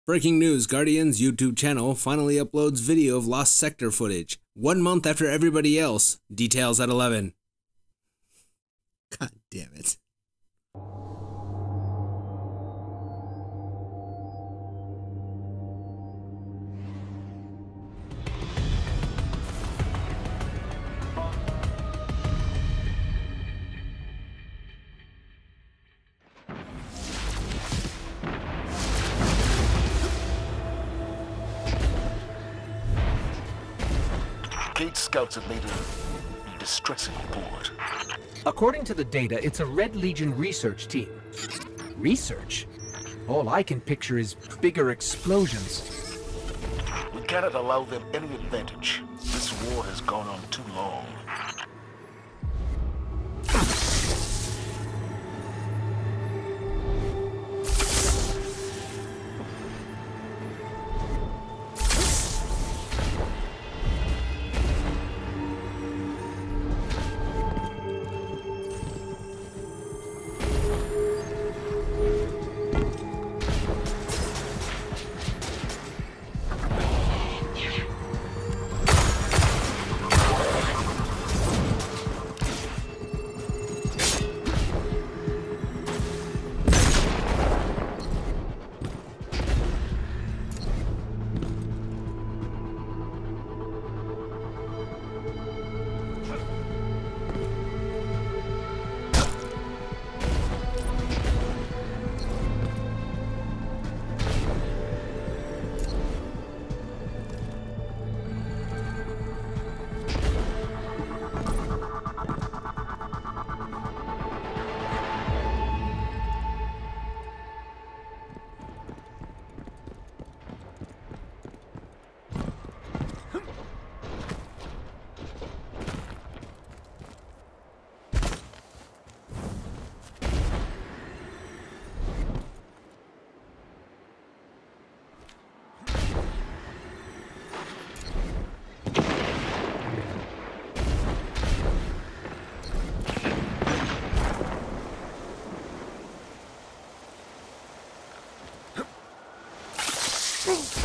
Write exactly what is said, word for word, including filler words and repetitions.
Breaking news, Guardian's YouTube channel finally uploads video of Lost Sector footage, one month after everybody else. Details at eleven. God damn it. Gate scouts have made a distressing report. According to the data, it's a Red Legion research team. Research? All I can picture is bigger explosions. We cannot allow them any advantage. This war has gone on too long. Oh!